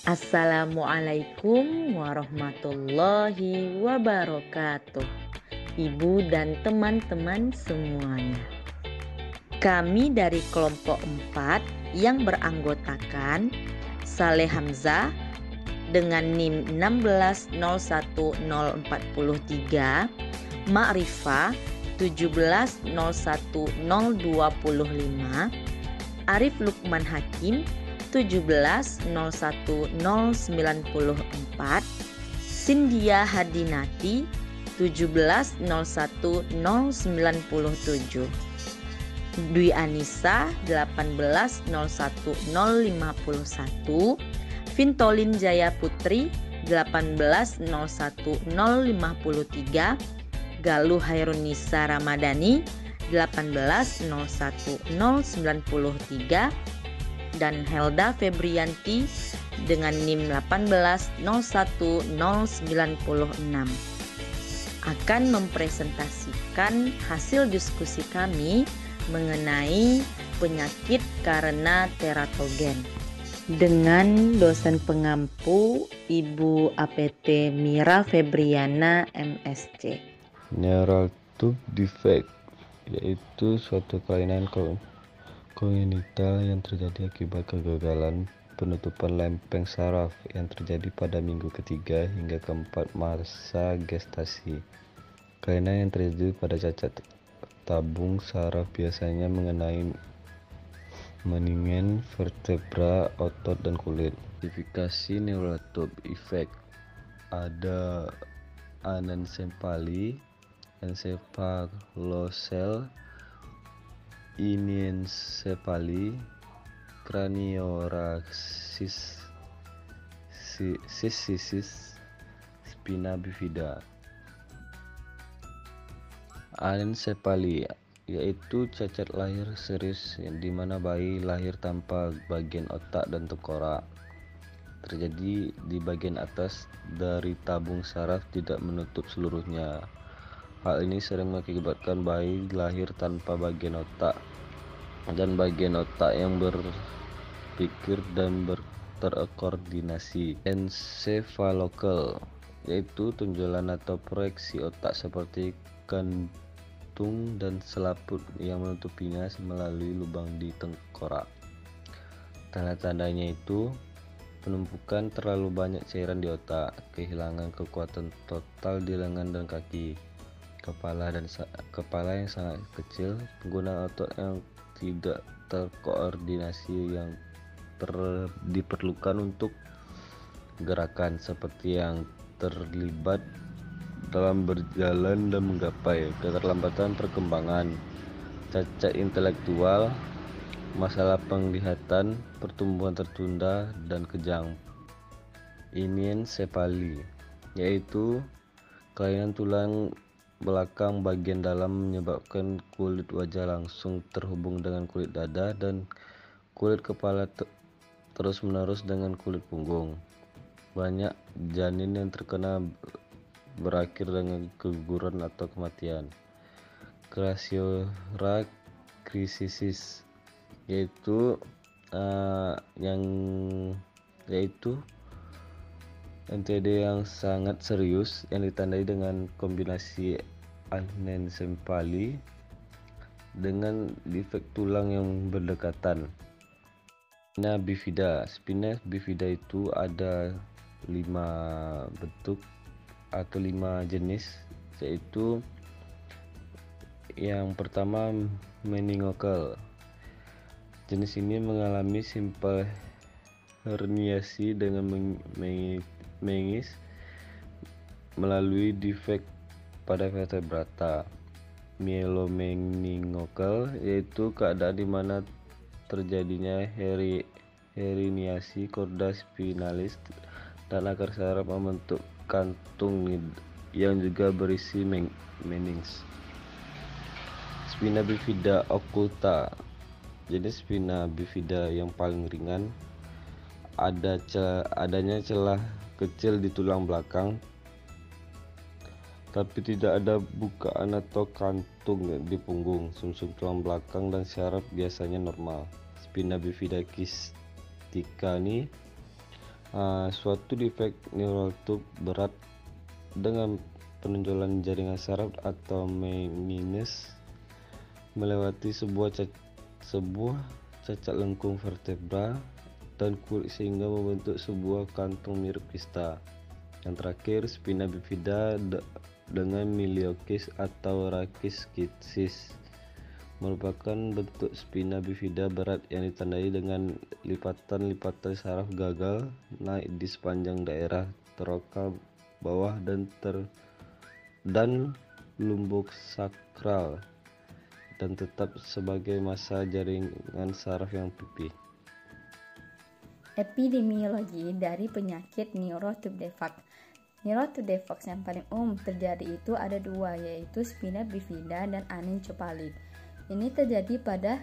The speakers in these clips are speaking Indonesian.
Assalamualaikum warahmatullahi wabarakatuh. Ibu dan teman-teman semuanya. Kami dari kelompok 4 yang beranggotakan Saleh Hamzah dengan NIM 1601043, Ma'rifah 1701025, Arif Lukman Hakim 1701094, Sindia Hadinati 1701097, Dwi Anissa 1801051, Vintolin Jaya Putri 1801053, Galuh Hairunisa Ramadhani 1801093, dan Helda Febrianti dengan NIM 1801096 akan mempresentasikan hasil diskusi kami mengenai penyakit karena teratogen dengan dosen pengampu Ibu APT Mira Febriana MSc. Neural tube defect yaitu suatu kelainan kongenital yang terjadi akibat kegagalan penutupan lempeng saraf yang terjadi pada minggu ketiga hingga keempat masa gestasi. Kelainan yang terjadi pada cacat tabung saraf biasanya mengenai meningen, vertebra, otot, dan kulit. Klasifikasi neural tube effect ada anencephaly, encephalocele, iniencephaly, cranioraxis, spina bifida. Anencephaly yaitu cacat lahir serius di mana bayi lahir tanpa bagian otak dan tengkorak. Terjadi di bagian atas dari tabung saraf tidak menutup seluruhnya. Hal ini sering mengakibatkan bayi lahir tanpa bagian otak dan bagian otak yang berpikir dan terkoordinasi. Encephalocal yaitu tonjolan atau proyeksi otak seperti kantung dan selaput yang menutupinya melalui lubang di tengkorak. Tanda-tandanya itu penumpukan terlalu banyak cairan di otak, kehilangan kekuatan total di lengan dan kaki, kepala yang sangat kecil, penggunaan otot yang tidak terkoordinasi yang diperlukan untuk gerakan seperti yang terlibat dalam berjalan dan menggapai, keterlambatan perkembangan, cacat intelektual, masalah penglihatan, pertumbuhan tertunda, dan kejang. Iniencephaly yaitu kelainan tulang belakang bagian dalam menyebabkan kulit wajah langsung terhubung dengan kulit dada dan kulit kepala terus-menerus dengan kulit punggung. Banyak janin yang terkena berakhir dengan keguguran atau kematian. Crassioracicisis yaitu NTD yang sangat serius yang ditandai dengan kombinasi anencephaly dengan defek tulang yang berdekatan. Spina bifida itu ada 5 bentuk atau 5 jenis, yaitu yang pertama meningokal. Jenis ini mengalami simple herniasi dengan mengis melalui defek pada vertebrata. Myelomeningokal yaitu keadaan di mana terjadinya herniasi korda spinalis dan akar saraf membentuk kantung yang juga berisi menings. Spina bifida occulta. Jenis spina bifida yang paling ringan adanya celah kecil di tulang belakang tapi tidak ada bukaan atau kantung di punggung. Sumsum tulang belakang dan syaraf biasanya normal. Spina bifida kystica ini Suatu defek neural tube berat dengan penonjolan jaringan saraf atau meninges melewati sebuah cacat lengkung vertebra dan kulit sehingga membentuk sebuah kantong mirip kista. Yang terakhir, spina bifida dengan miliokis atau rakiskisis merupakan bentuk spina bifida berat yang ditandai dengan lipatan-lipatan saraf gagal naik di sepanjang daerah torokal bawah dan lumbuk sakral dan tetap sebagai massa jaringan saraf yang pipih. Epidemiologi dari penyakit neurotube defect. Neurotube defect yang paling umum terjadi itu ada dua, yaitu spina bifida dan anencephali. Ini terjadi pada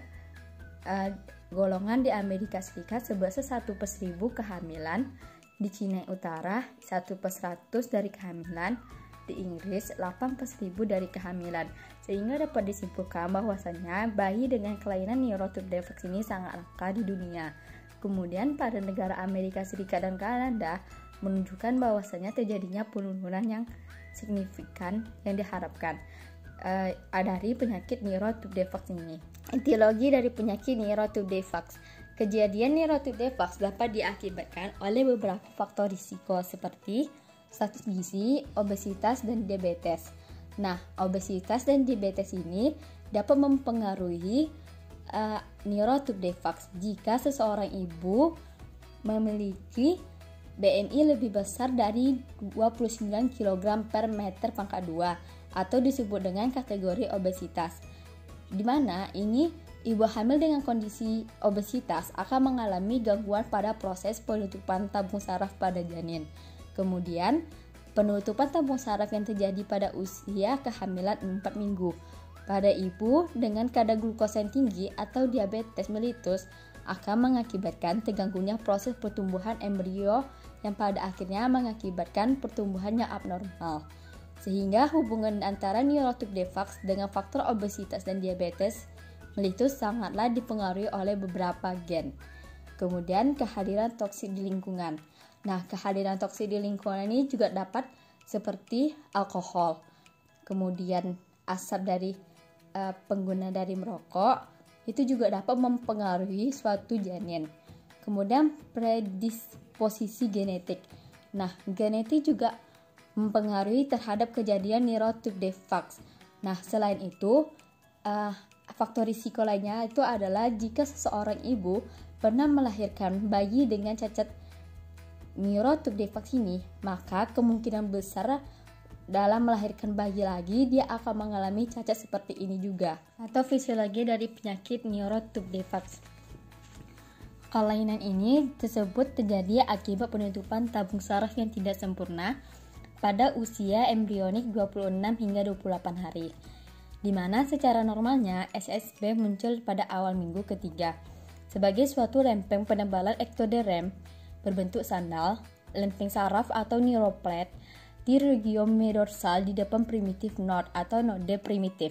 golongan di Amerika Serikat sebesar 1/1000 kehamilan, di Cina Utara 1/100 dari kehamilan, di Inggris 8/1000 dari kehamilan, sehingga dapat disimpulkan bahwasanya bayi dengan kelainan neurotube defect ini sangat langka di dunia. Kemudian pada negara Amerika Serikat dan Kanada menunjukkan bahwasanya terjadinya penurunan yang signifikan yang diharapkan dari penyakit neurotube defect ini. Etiologi dari penyakit neurotube defect. Kejadian neurotube defect dapat diakibatkan oleh beberapa faktor risiko seperti status gizi, obesitas, dan diabetes. Nah, obesitas dan diabetes ini dapat mempengaruhi neurotube defect jika seseorang ibu memiliki BMI lebih besar dari 29 kg per meter pangkat 2 atau disebut dengan kategori obesitas, di mana ini ibu hamil dengan kondisi obesitas akan mengalami gangguan pada proses penutupan tabung saraf pada janin. Kemudian, penutupan tabung saraf yang terjadi pada usia kehamilan 4 minggu. Pada ibu dengan kadar glukosa yang tinggi atau diabetes mellitus akan mengakibatkan terganggunya proses pertumbuhan embrio yang pada akhirnya mengakibatkan pertumbuhan yang abnormal. Sehingga hubungan antara neurotube defect dengan faktor obesitas dan diabetes mellitus sangatlah dipengaruhi oleh beberapa gen. Kemudian kehadiran toksik di lingkungan. Nah, kehadiran toksik di lingkungan ini juga dapat seperti alkohol, kemudian asap dari pengguna dari merokok, itu juga dapat mempengaruhi suatu janin. Kemudian predisposisi genetik. Nah, genetik juga mempengaruhi terhadap kejadian neurotube defect. Nah, selain itu, faktor risiko lainnya itu adalah jika seseorang ibu pernah melahirkan bayi dengan cacat neurotube defect ini, maka kemungkinan besar dalam melahirkan bayi lagi dia akan mengalami cacat seperti ini juga. Atau fisiologi dari penyakit neurotube defect. Kelainan ini tersebut terjadi akibat penutupan tabung saraf yang tidak sempurna pada usia embrionik 26 hingga 28 hari, di mana secara normalnya SSB muncul pada awal minggu ketiga sebagai suatu lempeng penebalan ektoderm berbentuk sandal, lempeng saraf atau neuroplate di region medorsal di depan primitif node atau node primitif,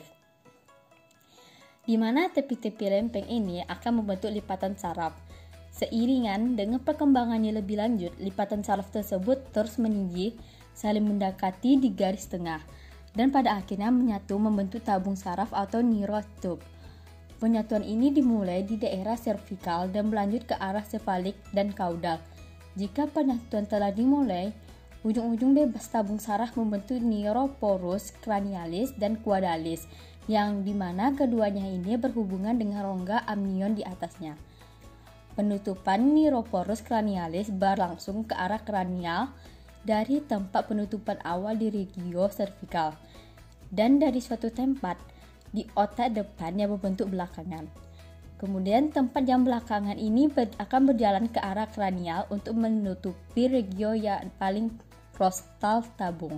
di mana tepi-tepi lempeng ini akan membentuk lipatan saraf. Seiringan dengan perkembangannya lebih lanjut, lipatan saraf tersebut terus meninggi, saling mendekati di garis tengah, dan pada akhirnya menyatu membentuk tabung saraf atau neurotube. Penyatuan ini dimulai di daerah servikal dan berlanjut ke arah sefalik dan kaudal. Jika penyatuan telah dimulai, ujung-ujung bebas tabung saraf membentuk neuroporus cranialis dan quadalis, yang dimana keduanya ini berhubungan dengan rongga amnion di atasnya. Penutupan neuroporus cranialis berlangsung ke arah kranial dari tempat penutupan awal di regio servikal dan dari suatu tempat di otak depan yang berbentuk belakangan. Kemudian tempat yang belakangan ini akan berjalan ke arah kranial untuk menutupi regio yang paling prostal tabung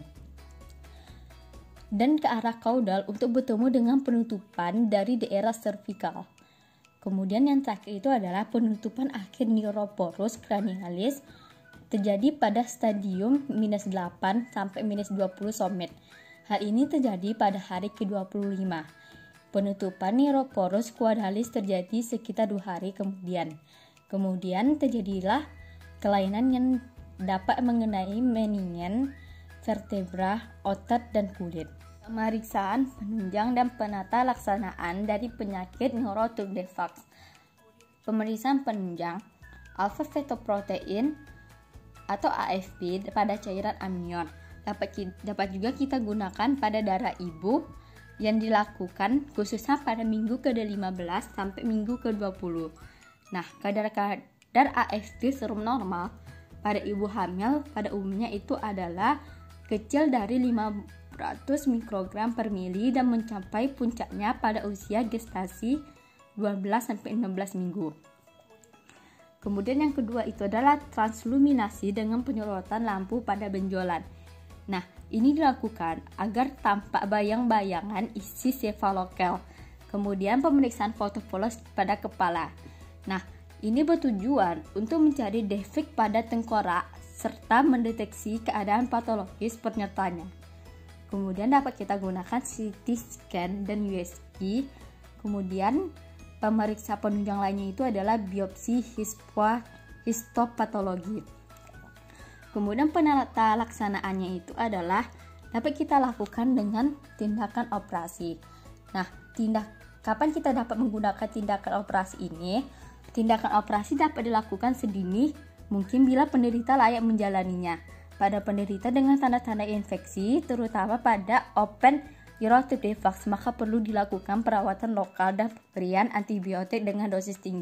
dan ke arah kaudal untuk bertemu dengan penutupan dari daerah servikal. Kemudian yang terakhir itu adalah penutupan akhir neuroporus cranialis terjadi pada stadium -8 sampai -20 somet. Hal ini terjadi pada hari ke-25. Penutupan neuroporus quadalis terjadi sekitar 2 hari kemudian. Kemudian terjadilah kelainan yang dapat mengenai meningen, vertebra, otot, dan kulit. Pemeriksaan, penunjang, dan penata laksanaan dari penyakit neurotuberculosis. Pemeriksaan penunjang, alpha fetoprotein atau AFP pada cairan amnion dapat juga kita gunakan pada darah ibu yang dilakukan khususnya pada minggu ke-15 sampai minggu ke-20. Nah, kadar AFP serum normal pada ibu hamil pada umumnya itu adalah kecil dari 500 mikrogram per mili dan mencapai puncaknya pada usia gestasi 12-16 minggu. Kemudian yang kedua itu adalah transluminasi dengan penyorotan lampu pada benjolan. Nah, ini dilakukan agar tampak bayang-bayangan isi sefalokel. Kemudian pemeriksaan fotopolos pada kepala. Nah, ini bertujuan untuk mencari defek pada tengkorak serta mendeteksi keadaan patologis penyertanya. Kemudian dapat kita gunakan CT scan dan USG. Kemudian pemeriksa penunjang lainnya itu adalah biopsi histopatologi. Kemudian penata laksanaannya itu adalah dapat kita lakukan dengan tindakan operasi. Nah, kapan kita dapat menggunakan tindakan operasi ini? Tindakan operasi dapat dilakukan sedini mungkin bila penderita layak menjalaninya. Pada penderita dengan tanda-tanda infeksi, terutama pada open neurotuberculosis, maka perlu dilakukan perawatan lokal dan pemberian antibiotik dengan dosis tinggi.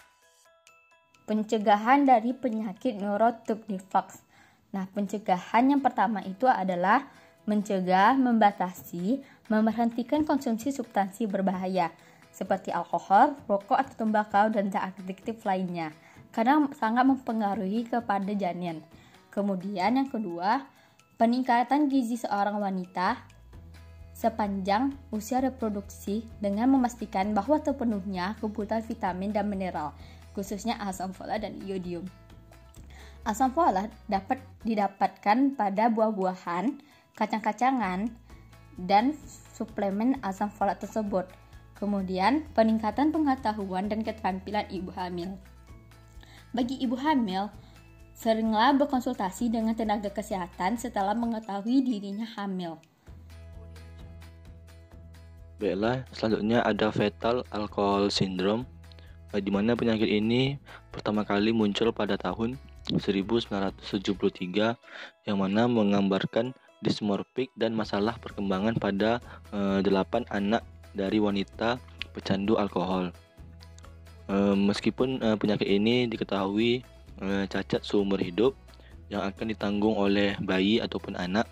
Pencegahan dari penyakit neurotuberculosis. Nah, pencegahan yang pertama itu adalah mencegah, membatasi, memberhentikan konsumsi substansi berbahaya seperti alkohol, rokok atau tembakau dan zat adiktif lainnya, karena sangat mempengaruhi kepada janin. Kemudian yang kedua, peningkatan gizi seorang wanita sepanjang usia reproduksi dengan memastikan bahwa terpenuhnya kebutuhan vitamin dan mineral, khususnya asam folat dan iodium. Asam folat dapat didapatkan pada buah-buahan, kacang-kacangan, dan suplemen asam folat tersebut. Kemudian, peningkatan pengetahuan dan keterampilan ibu hamil. Bagi ibu hamil, seringlah berkonsultasi dengan tenaga kesehatan setelah mengetahui dirinya hamil. Baiklah, selanjutnya ada fetal alcohol syndrome, di mana penyakit ini pertama kali muncul pada tahun 1973, yang mana menggambarkan dismorfik dan masalah perkembangan pada 8 anak dari wanita pecandu alkohol. Meskipun penyakit ini diketahui cacat seumur hidup yang akan ditanggung oleh bayi ataupun anak,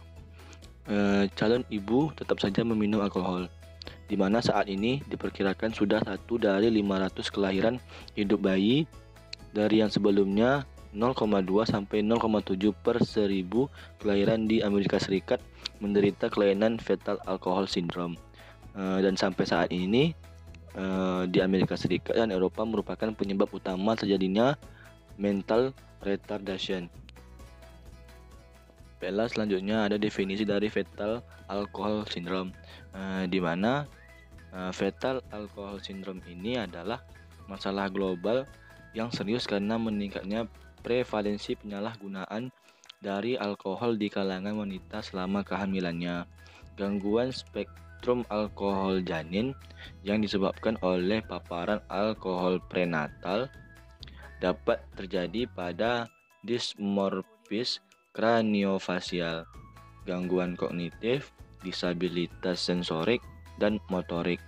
calon ibu tetap saja meminum alkohol, di mana saat ini diperkirakan sudah 1 dari 500 kelahiran hidup bayi dari yang sebelumnya 0,2 sampai 0,7 per 1000 kelahiran di Amerika Serikat menderita kelainan fetal alcohol syndrome. Dan sampai saat ini di Amerika Serikat dan Eropa merupakan penyebab utama terjadinya mental retardation. Baiklah, selanjutnya ada definisi dari fetal alcohol syndrome, di mana fetal alcohol syndrome ini adalah masalah global yang serius karena meningkatnya prevalensi penyalahgunaan dari alkohol di kalangan wanita selama kehamilannya. Gangguan spektrum alkohol janin yang disebabkan oleh paparan alkohol prenatal dapat terjadi pada dismorfis kraniofasial, gangguan kognitif, disabilitas sensorik, dan motorik.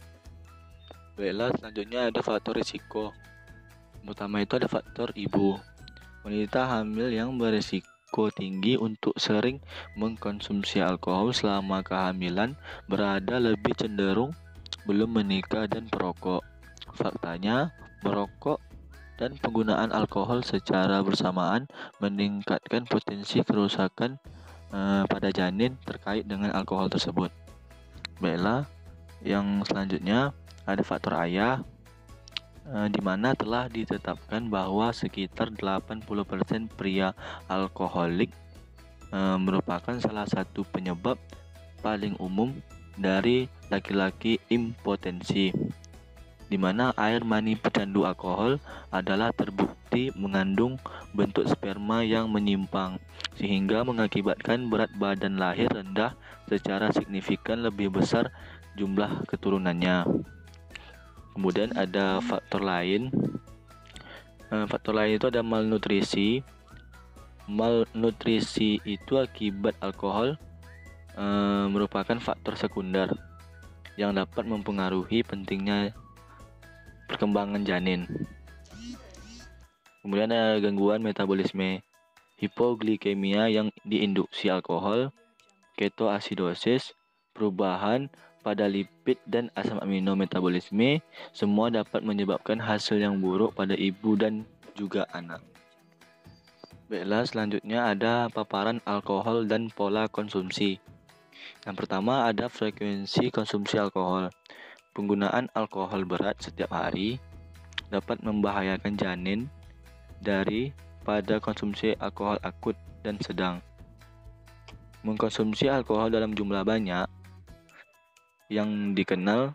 Baiklah, selanjutnya ada faktor risiko. Pertama itu ada faktor ibu. Wanita hamil yang berisiko tinggi untuk sering mengkonsumsi alkohol selama kehamilan berada lebih cenderung belum menikah dan perokok. Faktanya, merokok dan penggunaan alkohol secara bersamaan meningkatkan potensi kerusakan pada janin terkait dengan alkohol tersebut. Baiklah, yang selanjutnya ada faktor ayah, di mana telah ditetapkan bahwa sekitar 80% pria alkoholik merupakan salah satu penyebab paling umum dari laki-laki impotensi. di mana air mani pecandu alkohol adalah terbukti mengandung bentuk sperma yang menyimpang, sehingga mengakibatkan berat badan lahir rendah secara signifikan lebih besar jumlah keturunannya. Kemudian ada faktor lain. Faktor lain itu ada malnutrisi. Malnutrisi itu akibat alkohol merupakan faktor sekunder yang dapat mempengaruhi pentingnya perkembangan janin. Kemudian ada gangguan metabolisme, hipoglikemia yang diinduksi alkohol, ketoasidosis, perubahan pada lipid dan asam amino metabolisme, semua dapat menyebabkan hasil yang buruk pada ibu dan juga anak. Baiklah, selanjutnya ada paparan alkohol dan pola konsumsi. Yang pertama ada frekuensi konsumsi alkohol. Penggunaan alkohol berat setiap hari dapat membahayakan janin daripada konsumsi alkohol akut dan sedang. Mengkonsumsi alkohol dalam jumlah banyak yang dikenal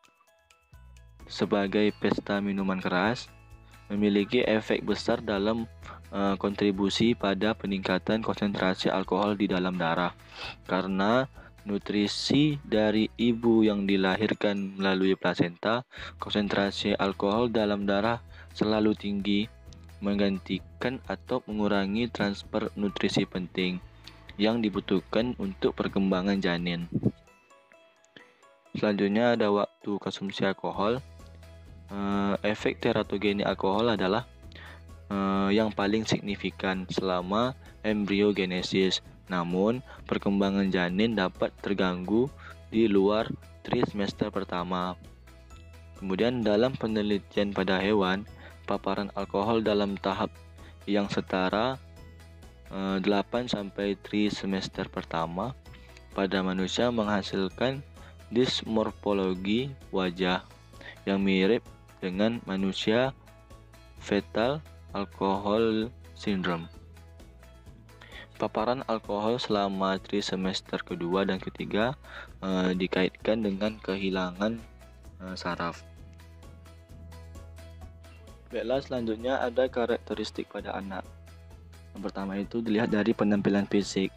sebagai pesta minuman keras memiliki efek besar dalam kontribusi pada peningkatan konsentrasi alkohol di dalam darah, karena nutrisi dari ibu yang dilahirkan melalui plasenta, konsentrasi alkohol dalam darah selalu tinggi, menggantikan atau mengurangi transfer nutrisi penting yang dibutuhkan untuk perkembangan janin. Selanjutnya ada waktu konsumsi alkohol. Efek teratogeni alkohol adalah yang paling signifikan selama embriogenesis. Namun, perkembangan janin dapat terganggu di luar trimester pertama. Kemudian dalam penelitian pada hewan, paparan alkohol dalam tahap yang setara 8-3 trimester pertama pada manusia menghasilkan dismorfologi wajah yang mirip dengan manusia fetal alkohol syndrome. Paparan alkohol selama trimester kedua dan ketiga dikaitkan dengan kehilangan saraf. Baiklah, selanjutnya ada karakteristik pada anak. Yang pertama itu dilihat dari penampilan fisik,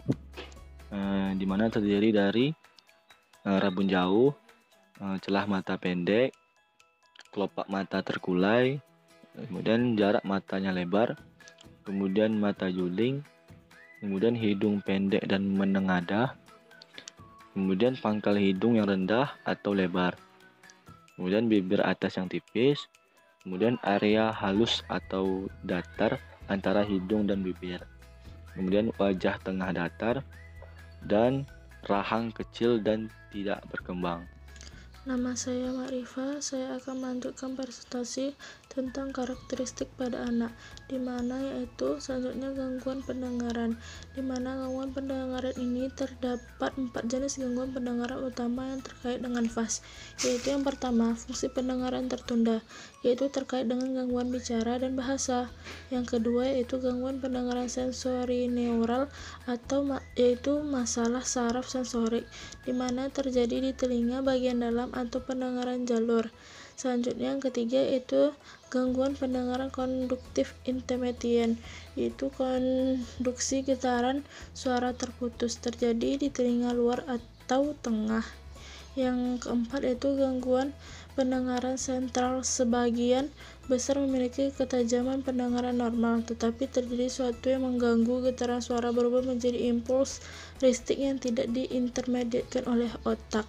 di mana terdiri dari rabun jauh, celah mata pendek, kelopak mata terkulai, kemudian jarak matanya lebar, kemudian mata juling, kemudian hidung pendek dan menengadah, kemudian pangkal hidung yang rendah atau lebar, kemudian bibir atas yang tipis, kemudian area halus atau datar antara hidung dan bibir, kemudian wajah tengah datar, dan rahang kecil dan tidak berkembang. Nama saya Marifa, saya akan melanjutkan presentasi tentang karakteristik pada anak, di mana yaitu selanjutnya gangguan pendengaran, di mana gangguan pendengaran ini terdapat 4 jenis gangguan pendengaran utama yang terkait dengan fas, yaitu yang pertama, fungsi pendengaran tertunda, yaitu terkait dengan gangguan bicara dan bahasa. Yang kedua yaitu gangguan pendengaran sensorineural atau yaitu masalah saraf sensorik, di mana terjadi di telinga bagian dalam atau pendengaran jalur. Selanjutnya yang ketiga yaitu gangguan pendengaran konduktif intermittent, yaitu konduksi getaran suara terputus terjadi di telinga luar atau tengah. Yang keempat yaitu gangguan pendengaran sentral, sebagian besar memiliki ketajaman pendengaran normal, tetapi terjadi sesuatu yang mengganggu getaran suara berubah menjadi impuls listrik yang tidak diintermediatkan oleh otak.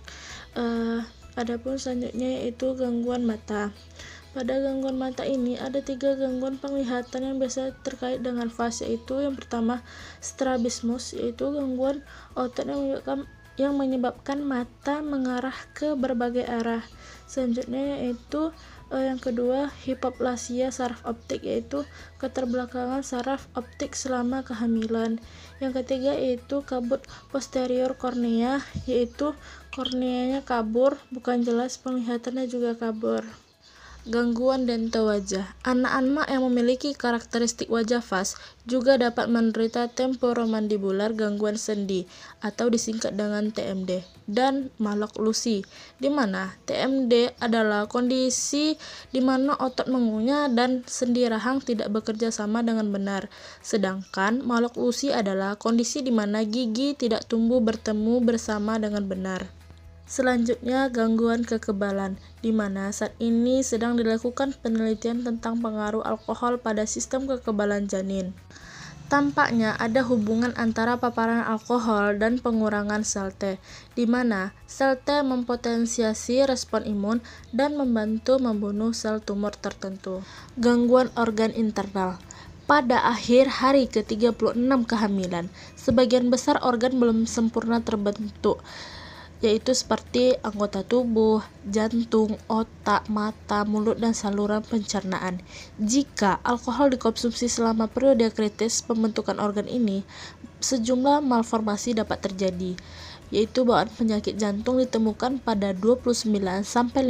Adapun selanjutnya yaitu gangguan mata. Pada gangguan mata ini ada 3 gangguan penglihatan yang biasa terkait dengan fas, yaitu yang pertama strabismus, yaitu gangguan otot yang menyebabkan mata mengarah ke berbagai arah. Selanjutnya yaitu yang kedua hipoplasia saraf optik, yaitu keterbelakangan saraf optik selama kehamilan. Yang ketiga yaitu kabut posterior kornea, yaitu korneanya kabur, bukan jelas, penglihatannya juga kabur. Gangguan dental wajah. Anak-anak yang memiliki karakteristik wajah fas juga dapat menderita temporomandibular gangguan sendi atau disingkat dengan TMD dan maloklusi, di mana TMD adalah kondisi di mana otot mengunyah dan sendi rahang tidak bekerja sama dengan benar, sedangkan maloklusi adalah kondisi di mana gigi tidak tumbuh bertemu bersama dengan benar. Selanjutnya, gangguan kekebalan, di mana saat ini sedang dilakukan penelitian tentang pengaruh alkohol pada sistem kekebalan janin. Tampaknya ada hubungan antara paparan alkohol dan pengurangan sel T, di mana sel T mempotensiasi respon imun dan membantu membunuh sel tumor tertentu. Gangguan organ internal. Pada akhir hari ke-36 kehamilan, sebagian besar organ belum sempurna terbentuk, yaitu seperti anggota tubuh, jantung, otak, mata, mulut, dan saluran pencernaan. Jika alkohol dikonsumsi selama periode kritis pembentukan organ ini, sejumlah malformasi dapat terjadi, yaitu bawaan penyakit jantung ditemukan pada 29-50%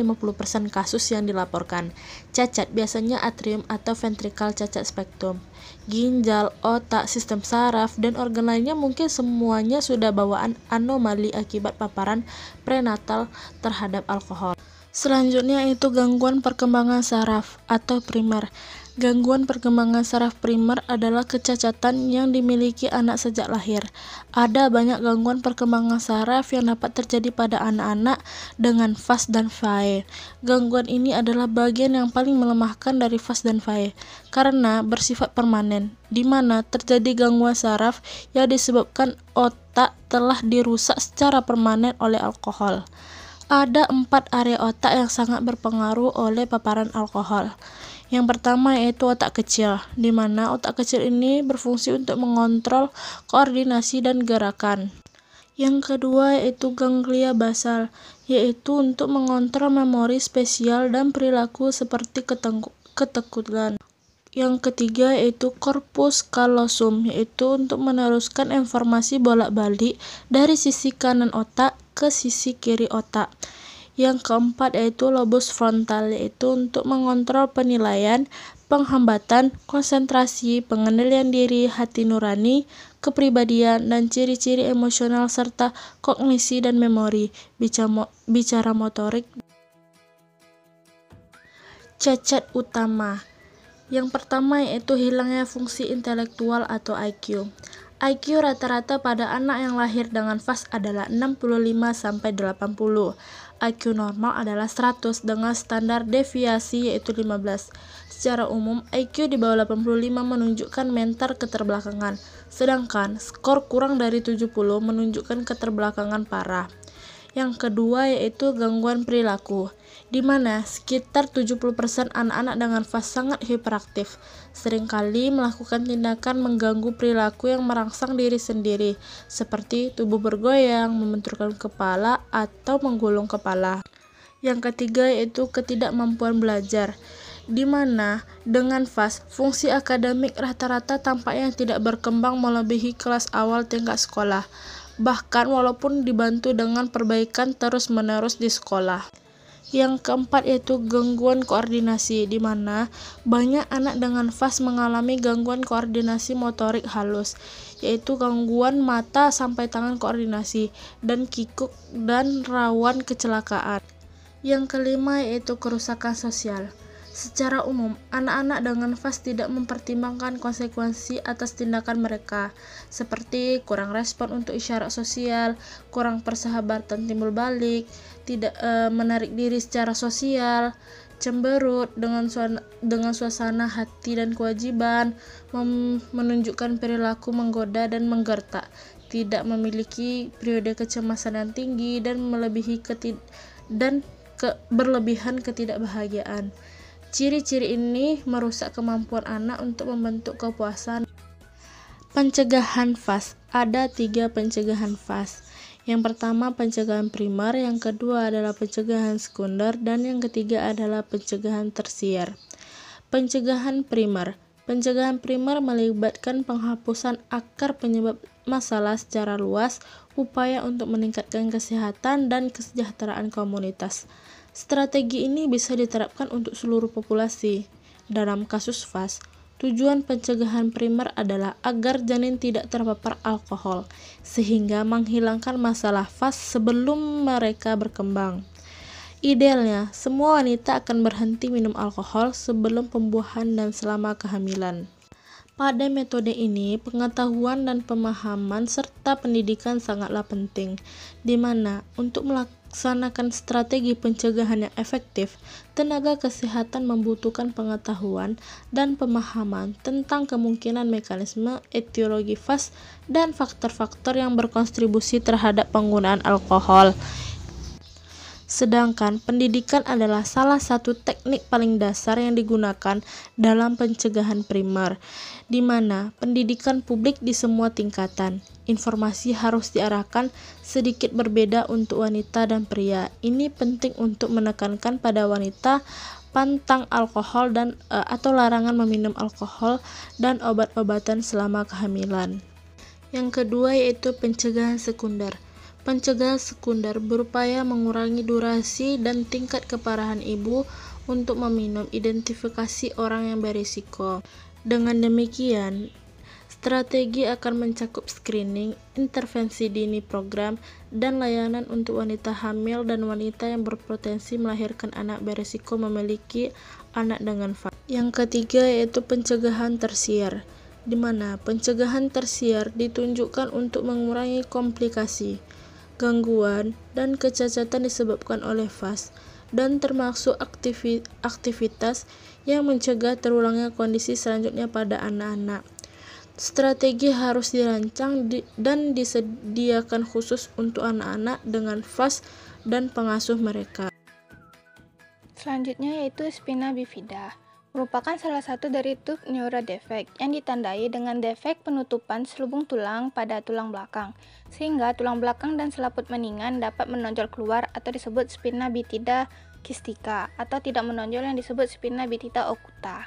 kasus yang dilaporkan. Cacat biasanya atrium atau ventrikal cacat spektrum. Ginjal, otak, sistem saraf, dan organ lainnya mungkin semuanya sudah bawaan anomali akibat paparan prenatal terhadap alkohol. Selanjutnya itu gangguan perkembangan saraf atau primer. Gangguan perkembangan saraf primer adalah kecacatan yang dimiliki anak sejak lahir. Ada banyak gangguan perkembangan saraf yang dapat terjadi pada anak-anak dengan fas dan fae. Gangguan ini adalah bagian yang paling melemahkan dari fas dan fae karena bersifat permanen, di mana terjadi gangguan saraf yang disebabkan otak telah dirusak secara permanen oleh alkohol. Ada 4 area otak yang sangat berpengaruh oleh paparan alkohol. Yang pertama yaitu otak kecil, di mana otak kecil ini berfungsi untuk mengontrol koordinasi dan gerakan. Yang kedua yaitu ganglia basal, yaitu untuk mengontrol memori spesial dan perilaku seperti ketakutan. Yang ketiga yaitu corpus callosum, yaitu untuk meneruskan informasi bolak-balik dari sisi kanan otak ke sisi kiri otak. Yang keempat yaitu lobus frontal, yaitu untuk mengontrol penilaian, penghambatan, konsentrasi, pengendalian diri, hati nurani, kepribadian, dan ciri-ciri emosional serta kognisi dan memori, bicara motorik. Cacat utama. Yang pertama yaitu hilangnya fungsi intelektual atau IQ. IQ rata-rata pada anak yang lahir dengan fas adalah 65-80. IQ normal adalah 100 dengan standar deviasi yaitu 15. Secara umum, IQ di bawah 85 menunjukkan mental keterbelakangan, sedangkan skor kurang dari 70 menunjukkan keterbelakangan parah. Yang kedua yaitu gangguan perilaku, di mana sekitar 70% anak-anak dengan fas sangat hiperaktif, seringkali melakukan tindakan mengganggu perilaku yang merangsang diri sendiri, seperti tubuh bergoyang, membenturkan kepala, atau menggulung kepala. Yang ketiga yaitu ketidakmampuan belajar, di mana dengan fas, fungsi akademik rata-rata tampaknya tidak berkembang melebihi kelas awal tingkat sekolah, bahkan walaupun dibantu dengan perbaikan terus-menerus di sekolah. Yang keempat yaitu gangguan koordinasi, di mana banyak anak dengan fas mengalami gangguan koordinasi motorik halus, yaitu gangguan mata sampai tangan koordinasi, dan kikuk dan rawan kecelakaan. Yang kelima yaitu kerusakan sosial. Secara umum, anak-anak dengan fas tidak mempertimbangkan konsekuensi atas tindakan mereka, seperti kurang respon untuk isyarat sosial, kurang persahabatan timbul balik, tidak menarik diri secara sosial, cemberut dengan suasana hati dan kewajiban, menunjukkan perilaku menggoda dan menggertak, tidak memiliki periode kecemasan yang tinggi, dan berlebihan ketidakbahagiaan. Ciri-ciri ini merusak kemampuan anak untuk membentuk kepuasan. Pencegahan fas. Ada 3 pencegahan fas. Yang pertama pencegahan primer, yang kedua adalah pencegahan sekunder, dan yang ketiga adalah pencegahan tersier. Pencegahan primer. Pencegahan primer melibatkan penghapusan akar penyebab masalah secara luas, upaya untuk meningkatkan kesehatan dan kesejahteraan komunitas. Strategi ini bisa diterapkan untuk seluruh populasi. Dalam kasus FAS, tujuan pencegahan primer adalah agar janin tidak terpapar alkohol, sehingga menghilangkan masalah FAS sebelum mereka berkembang. Idealnya, semua wanita akan berhenti minum alkohol sebelum pembuahan dan selama kehamilan. Pada metode ini, pengetahuan dan pemahaman serta pendidikan sangatlah penting, di mana untuk melaksanakan strategi pencegahan yang efektif, tenaga kesehatan membutuhkan pengetahuan dan pemahaman tentang kemungkinan mekanisme etiologi FAS dan faktor-faktor yang berkontribusi terhadap penggunaan alkohol. Sedangkan pendidikan adalah salah satu teknik paling dasar yang digunakan dalam pencegahan primer, di mana pendidikan publik di semua tingkatan. Informasi harus diarahkan sedikit berbeda untuk wanita dan pria. Ini penting untuk menekankan pada wanita pantang alkohol dan atau larangan meminum alkohol dan obat-obatan selama kehamilan. Yang kedua yaitu pencegahan sekunder. Pencegahan sekunder berupaya mengurangi durasi dan tingkat keparahan ibu untuk meminum identifikasi orang yang berisiko. Dengan demikian, strategi akan mencakup screening, intervensi dini program, dan layanan untuk wanita hamil dan wanita yang berpotensi melahirkan anak berisiko memiliki anak dengan FAS. Yang ketiga yaitu pencegahan tersier, di mana pencegahan tersier ditunjukkan untuk mengurangi komplikasi, gangguan, dan kecacatan disebabkan oleh FAS, dan termasuk aktivitas yang mencegah terulangnya kondisi selanjutnya pada anak-anak. Strategi harus dirancang dan disediakan khusus untuk anak-anak dengan FAS dan pengasuh mereka. Selanjutnya yaitu spina bifida, merupakan salah satu dari tube neurodefect yang ditandai dengan defek penutupan selubung tulang pada tulang belakang, sehingga tulang belakang dan selaput meningan dapat menonjol keluar atau disebut spina bifida kistika, atau tidak menonjol yang disebut spina bifida occulta.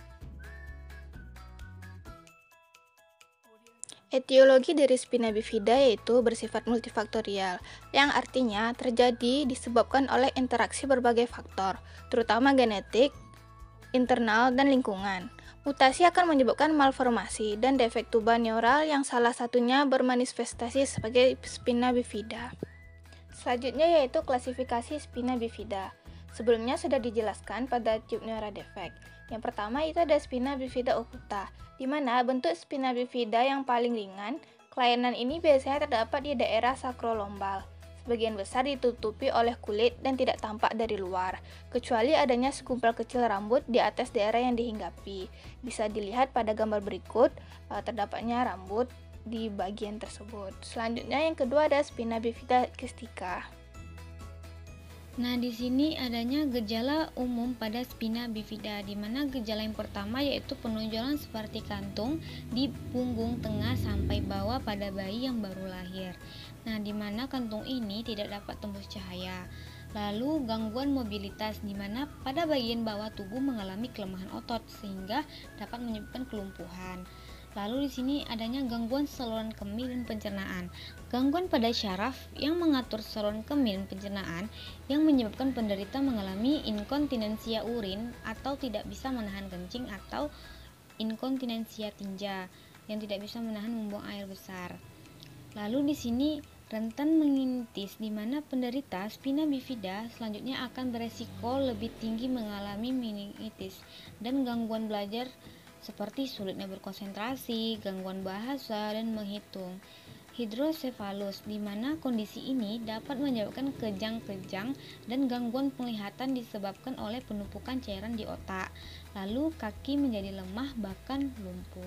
Etiologi dari spina bifida yaitu bersifat multifaktorial, yang artinya terjadi disebabkan oleh interaksi berbagai faktor, terutama genetik, internal, dan lingkungan. Mutasi akan menyebabkan malformasi dan defek tuba neural yang salah satunya bermanifestasi sebagai spina bifida. Selanjutnya yaitu klasifikasi spina bifida. Sebelumnya sudah dijelaskan pada tube neurodefect. Yang pertama itu ada spina bifida occulta, di mana bentuk spina bifida yang paling ringan. Kelainan ini biasanya terdapat di daerah sakrolombal. Sebagian besar ditutupi oleh kulit dan tidak tampak dari luar, kecuali adanya segumpal kecil rambut di atas daerah yang dihinggapi. Bisa dilihat pada gambar berikut, terdapatnya rambut di bagian tersebut. Selanjutnya yang kedua ada spina bifida kistika. Nah, di sini adanya gejala umum pada spina bifida, di mana gejala yang pertama yaitu penonjolan seperti kantung di punggung tengah sampai bawah pada bayi yang baru lahir. Nah, di mana kantung ini tidak dapat tembus cahaya. Lalu gangguan mobilitas, di mana pada bagian bawah tubuh mengalami kelemahan otot sehingga dapat menyebabkan kelumpuhan. Lalu di sini adanya gangguan saluran kemih dan pencernaan. Gangguan pada syaraf yang mengatur saluran kemih dan pencernaan yang menyebabkan penderita mengalami inkontinensia urin atau tidak bisa menahan kencing, atau inkontinensia tinja yang tidak bisa menahan membuang air besar. Lalu di sini rentan meninnitus, di mana penderita spina bifida selanjutnya akan beresiko lebih tinggi mengalami meninnitus dan gangguan belajar seperti sulitnya berkonsentrasi, gangguan bahasa, dan menghitung. Hidrosefalus, di mana kondisi ini dapat menyebabkan kejang-kejang dan gangguan penglihatan disebabkan oleh penumpukan cairan di otak. Lalu kaki menjadi lemah bahkan lumpuh.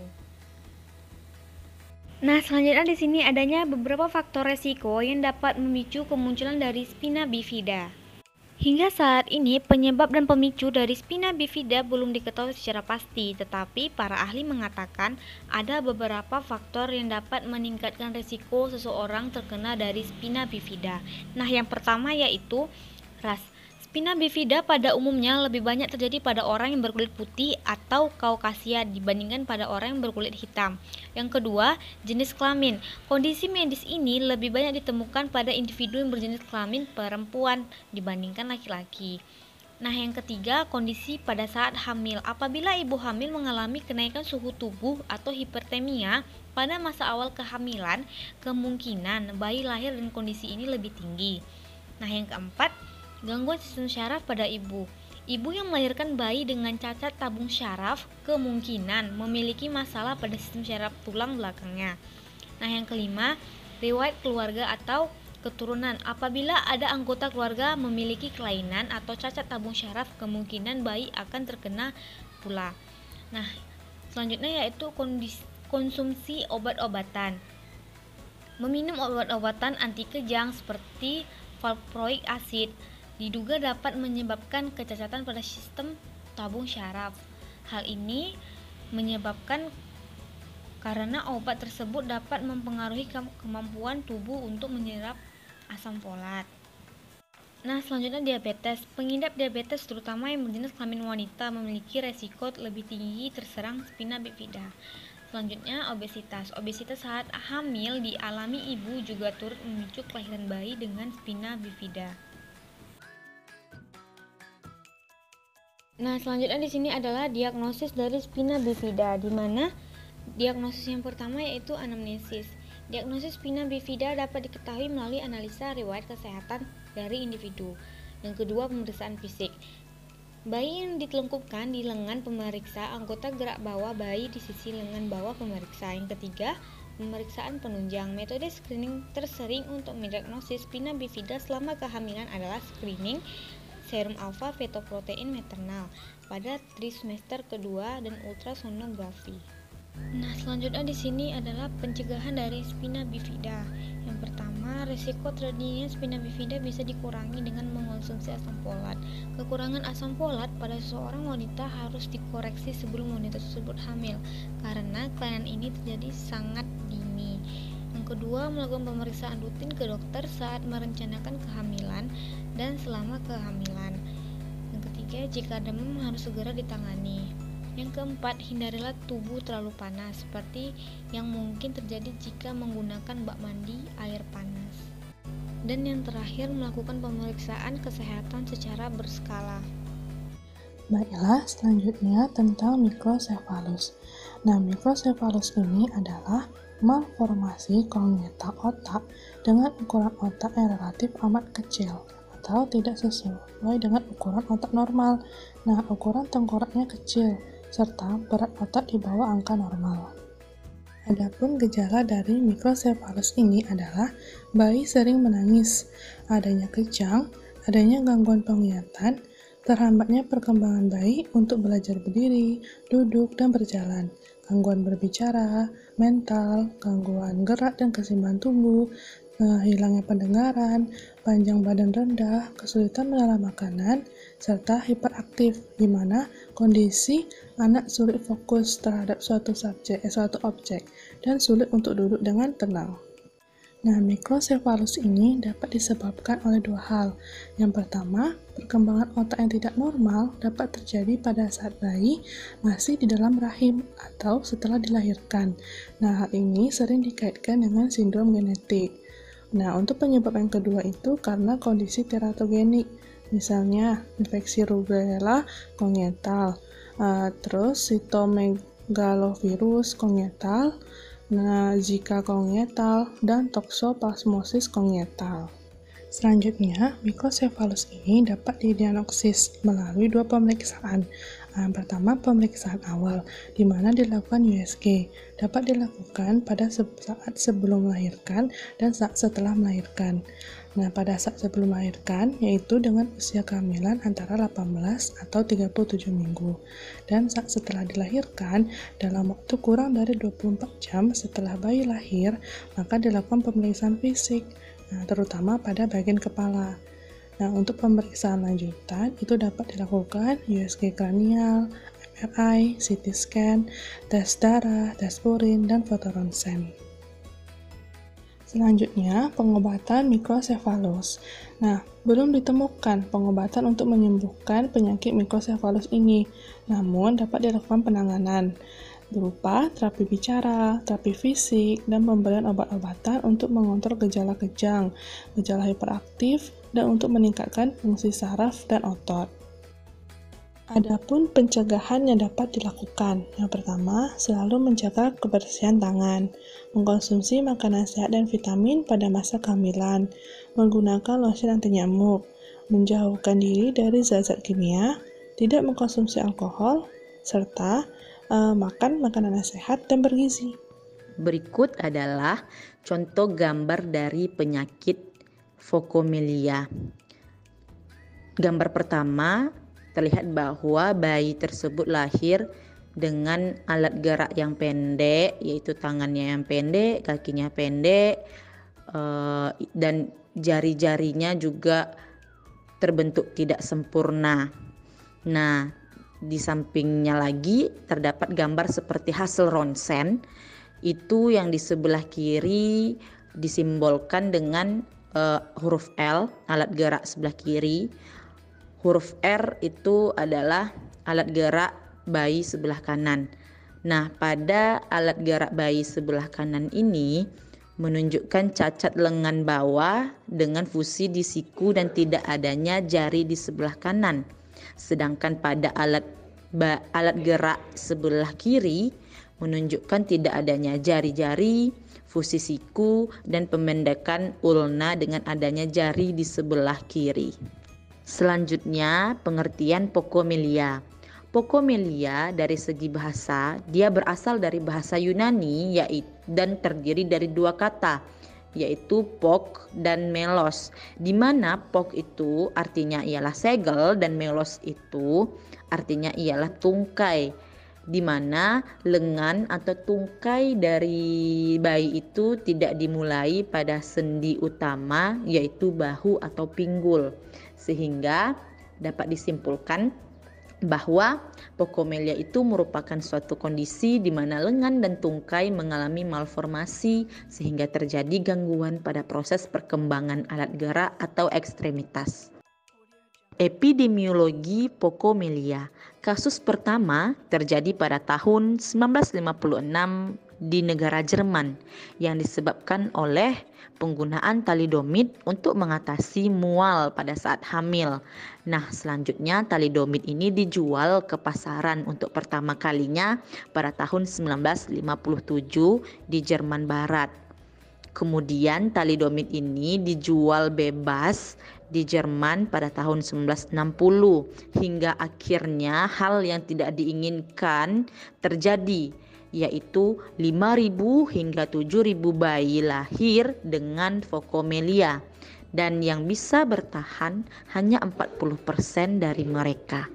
Nah, selanjutnya di sini adanya beberapa faktor resiko yang dapat memicu kemunculan dari spina bifida. Hingga saat ini, penyebab dan pemicu dari spina bifida belum diketahui secara pasti, tetapi para ahli mengatakan ada beberapa faktor yang dapat meningkatkan risiko seseorang terkena dari spina bifida. Nah, yang pertama yaitu ras. spina bifida pada umumnya lebih banyak terjadi pada orang yang berkulit putih atau Kaukasia dibandingkan pada orang yang berkulit hitam. Yang kedua, jenis kelamin. Kondisi medis ini lebih banyak ditemukan pada individu yang berjenis kelamin perempuan dibandingkan laki-laki. Nah, yang ketiga, kondisi pada saat hamil. Apabila ibu hamil mengalami kenaikan suhu tubuh atau hipertemia pada masa awal kehamilan, kemungkinan bayi lahir dengan kondisi ini lebih tinggi. Nah, yang keempat, gangguan sistem syaraf pada ibu. Ibu yang melahirkan bayi dengan cacat tabung syaraf kemungkinan memiliki masalah pada sistem syaraf tulang belakangnya. Nah, yang kelima, riwayat keluarga atau keturunan. Apabila ada anggota keluarga memiliki kelainan atau cacat tabung syaraf, kemungkinan bayi akan terkena pula. Nah, selanjutnya yaitu konsumsi obat-obatan. Meminum obat-obatan anti kejang seperti valproic acid diduga dapat menyebabkan kecacatan pada sistem tabung syaraf. Hal ini menyebabkan karena obat tersebut dapat mempengaruhi kemampuan tubuh untuk menyerap asam folat. Nah, selanjutnya diabetes. Pengidap diabetes terutama yang berjenis kelamin wanita memiliki resiko lebih tinggi terserang spina bifida. Selanjutnya obesitas. Obesitas saat hamil dialami ibu juga turut memicu kelahiran bayi dengan spina bifida. Nah, selanjutnya di sini adalah diagnosis dari spina bifida, di mana diagnosis yang pertama yaitu anamnesis. Diagnosis spina bifida dapat diketahui melalui analisa riwayat kesehatan dari individu. Yang kedua, pemeriksaan fisik. Bayi yang ditelungkupkan di lengan pemeriksa, anggota gerak bawah bayi di sisi lengan bawah pemeriksa. Yang ketiga, pemeriksaan penunjang. Metode screening tersering untuk mendiagnosis spina bifida selama kehamilan adalah screening serum alfa fetoprotein maternal pada trimester kedua dan ultrasonografi. Nah, selanjutnya di sini adalah pencegahan dari spina bifida. Yang pertama, risiko terjadinya spina bifida bisa dikurangi dengan mengonsumsi asam folat. Kekurangan asam folat pada seseorang wanita harus dikoreksi sebelum wanita tersebut hamil, karena kelainan ini terjadi sangat dini. Yang kedua, melakukan pemeriksaan rutin ke dokter saat merencanakan kehamilan dan selama kehamilan. Yang ketiga, jika demam harus segera ditangani. Yang keempat, hindarilah tubuh terlalu panas seperti yang mungkin terjadi jika menggunakan bak mandi air panas. Dan yang terakhir, melakukan pemeriksaan kesehatan secara berskala. Baiklah, selanjutnya tentang mikrosefalus. Nah, mikrosefalus ini adalah malformasi kongenital otak dengan ukuran otak yang relatif amat kecil atau tidak sesuai dengan ukuran otak normal. Nah, ukuran tengkoraknya kecil serta berat otak di bawah angka normal. Adapun gejala dari mikrosefalus ini adalah bayi sering menangis, adanya kejang, adanya gangguan penglihatan, terhambatnya perkembangan bayi untuk belajar berdiri, duduk, dan berjalan, gangguan berbicara, mental, gangguan gerak dan keseimbangan tubuh, hilangnya pendengaran, panjang badan rendah, kesulitan menelan makanan, serta hiperaktif, di mana kondisi anak sulit fokus terhadap suatu objek, dan sulit untuk duduk dengan tenang. Nah, mikrosefalus ini dapat disebabkan oleh dua hal. Yang pertama, perkembangan otak yang tidak normal dapat terjadi pada saat bayi masih di dalam rahim atau setelah dilahirkan. Nah, hal ini sering dikaitkan dengan sindrom genetik. Nah, untuk penyebab yang kedua itu karena kondisi teratogenik, misalnya infeksi rubella kongenital, terus sitomegalovirus kongenital, Zika kongenital, dan toksoplasmosis kongenital. Selanjutnya, mikrosefalus ini dapat didiagnosis melalui dua pemeriksaan. Pertama, pemeriksaan awal, di mana dilakukan USG. Dapat dilakukan pada saat sebelum melahirkan dan saat setelah melahirkan. Nah, pada saat sebelum melahirkan, yaitu dengan usia kehamilan antara 18 atau 37 minggu. Dan saat setelah dilahirkan, dalam waktu kurang dari 24 jam setelah bayi lahir, maka dilakukan pemeriksaan fisik, terutama pada bagian kepala. Nah, untuk pemeriksaan lanjutan itu dapat dilakukan USG kranial, MRI, CT scan, tes darah, tes urin, dan fotoronsen. Selanjutnya, pengobatan mikrosefalus. Nah, belum ditemukan pengobatan untuk menyembuhkan penyakit mikrosefalus ini, namun dapat dilakukan penanganan berupa terapi bicara, terapi fisik, dan pemberian obat-obatan untuk mengontrol gejala kejang, gejala hiperaktif, dan untuk meningkatkan fungsi saraf dan otot. Adapun pencegahan yang dapat dilakukan. Yang pertama, selalu menjaga kebersihan tangan, mengkonsumsi makanan sehat dan vitamin pada masa kehamilan, menggunakan lotion anti nyamuk, menjauhkan diri dari zat-zat kimia, tidak mengkonsumsi alkohol, serta makan makanan sehat dan bergizi. Berikut adalah contoh gambar dari penyakit Phocomelia. Gambar pertama, terlihat bahwa bayi tersebut lahir dengan alat gerak yang pendek, yaitu tangannya yang pendek, kakinya pendek, dan jari-jarinya juga terbentuk tidak sempurna. Nah, di sampingnya lagi terdapat gambar seperti hasil ronsen, itu yang di sebelah kiri disimbolkan dengan huruf L, alat gerak sebelah kiri. Huruf R itu adalah alat gerak bayi sebelah kanan. Nah, pada alat gerak bayi sebelah kanan ini menunjukkan cacat lengan bawah dengan fusi di siku dan tidak adanya jari di sebelah kanan. Sedangkan pada alat gerak sebelah kiri menunjukkan tidak adanya jari-jari, fusi siku, dan pemendekan ulna dengan adanya jari di sebelah kiri. Selanjutnya, pengertian Phocomelia. Phocomelia dari segi bahasa, dia berasal dari bahasa Yunani dan terdiri dari dua kata, yaitu pok dan melos, di mana pok itu artinya ialah segel dan melos itu artinya ialah tungkai, di mana lengan atau tungkai dari bayi itu tidak dimulai pada sendi utama, yaitu bahu atau pinggul, sehingga dapat disimpulkan bahwa Phocomelia itu merupakan suatu kondisi di mana lengan dan tungkai mengalami malformasi sehingga terjadi gangguan pada proses perkembangan alat gerak atau ekstremitas. Epidemiologi Phocomelia. Kasus pertama terjadi pada tahun 1956 di negara Jerman yang disebabkan oleh penggunaan thalidomid untuk mengatasi mual pada saat hamil. Nah, selanjutnya thalidomid ini dijual ke pasaran untuk pertama kalinya pada tahun 1957 di Jerman Barat. Kemudian thalidomid ini dijual bebas di Jerman pada tahun 1960 hingga akhirnya hal yang tidak diinginkan terjadi, yaitu 5.000 hingga 7.000 bayi lahir dengan Phocomelia dan yang bisa bertahan hanya 40% dari mereka.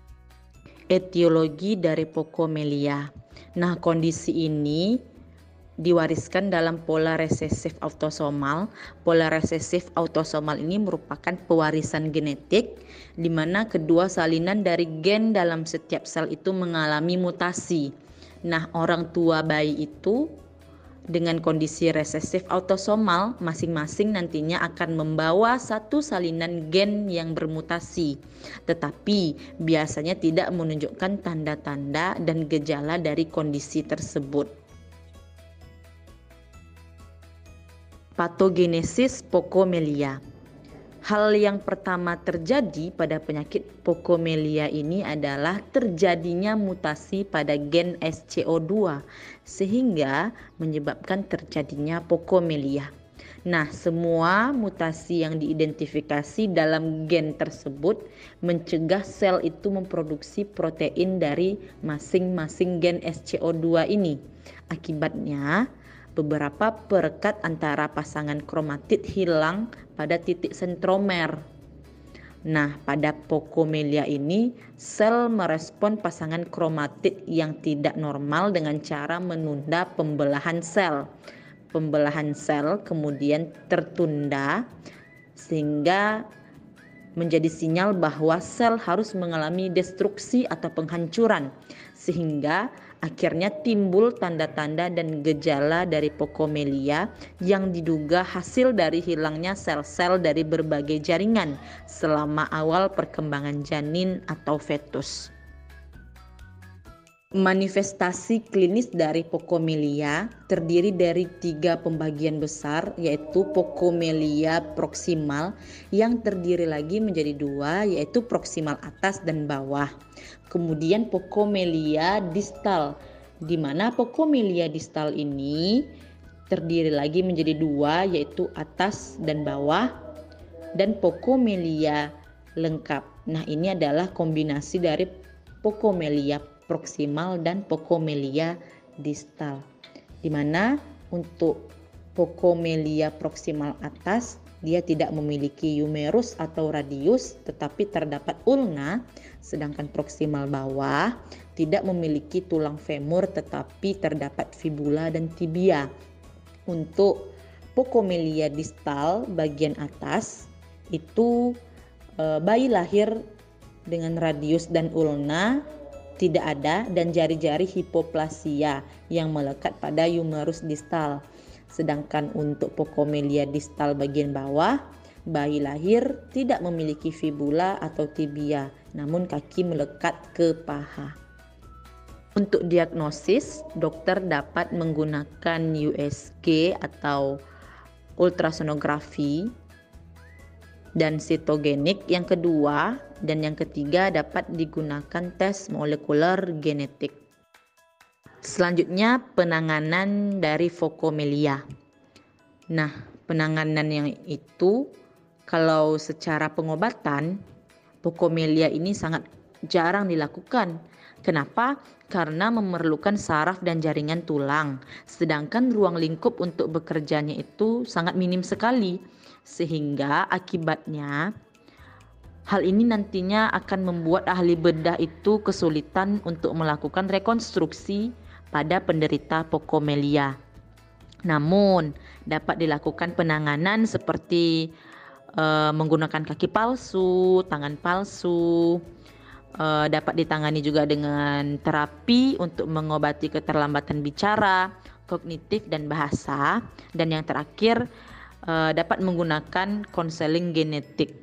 Etiologi dari Phocomelia. Nah, kondisi ini diwariskan dalam pola resesif autosomal. Pola resesif autosomal ini merupakan pewarisan genetik di mana kedua salinan dari gen dalam setiap sel itu mengalami mutasi. Nah, orang tua bayi itu dengan kondisi resesif autosomal masing-masing nantinya akan membawa satu salinan gen yang bermutasi, tetapi biasanya tidak menunjukkan tanda-tanda dan gejala dari kondisi tersebut. Patogenesis Phocomelia. Hal yang pertama terjadi pada penyakit Phocomelia ini adalah terjadinya mutasi pada gen SCO2 sehingga menyebabkan terjadinya Phocomelia. Nah, semua mutasi yang diidentifikasi dalam gen tersebut mencegah sel itu memproduksi protein dari masing-masing gen SCO2 ini. Akibatnya, beberapa perekat antara pasangan kromatid hilang pada titik sentromer. Nah, pada Phocomelia ini, sel merespon pasangan kromatid yang tidak normal dengan cara menunda pembelahan sel. Pembelahan sel kemudian tertunda sehingga menjadi sinyal bahwa sel harus mengalami destruksi atau penghancuran, sehingga Akhirnya timbul tanda-tanda dan gejala dari pokomelia yang diduga hasil dari hilangnya sel-sel dari berbagai jaringan selama awal perkembangan janin atau fetus. Manifestasi klinis dari pokomelia terdiri dari 3 pembagian besar, yaitu pokomelia proksimal yang terdiri lagi menjadi 2, yaitu proksimal atas dan bawah. Kemudian pokomelia distal, di mana pokomelia distal ini terdiri lagi menjadi 2, yaitu atas dan bawah, dan pokomelia lengkap. Nah, ini adalah kombinasi dari pokomelia proksimal dan pokomelia distal, di mana untuk pokomelia proksimal atas dia tidak memiliki humerus atau radius tetapi terdapat ulna, sedangkan proksimal bawah tidak memiliki tulang femur tetapi terdapat fibula dan tibia. Untuk pokomelia distal bagian atas itu bayi lahir dengan radius dan ulna tidak ada dan jari-jari hipoplasia yang melekat pada humerus distal. Sedangkan untuk pokomelia distal bagian bawah, bayi lahir tidak memiliki fibula atau tibia, namun kaki melekat ke paha. Untuk diagnosis, dokter dapat menggunakan USG atau ultrasonografi dan sitogenik yang kedua, dan yang ketiga dapat digunakan tes molekuler genetik. Selanjutnya penanganan dari fokomelia. Nah, penanganan yang itu kalau secara pengobatan fokomelia ini sangat jarang dilakukan. Kenapa? Karena memerlukan saraf dan jaringan tulang, sedangkan ruang lingkup untuk bekerjanya itu sangat minim sekali. Sehingga akibatnya hal ini nantinya akan membuat ahli bedah itu kesulitan untuk melakukan rekonstruksi pada penderita pokomelia. Namun dapat dilakukan penanganan seperti menggunakan kaki palsu, tangan palsu, dapat ditangani juga dengan terapi untuk mengobati keterlambatan bicara, kognitif dan bahasa, dan yang terakhir dapat menggunakan konseling genetik.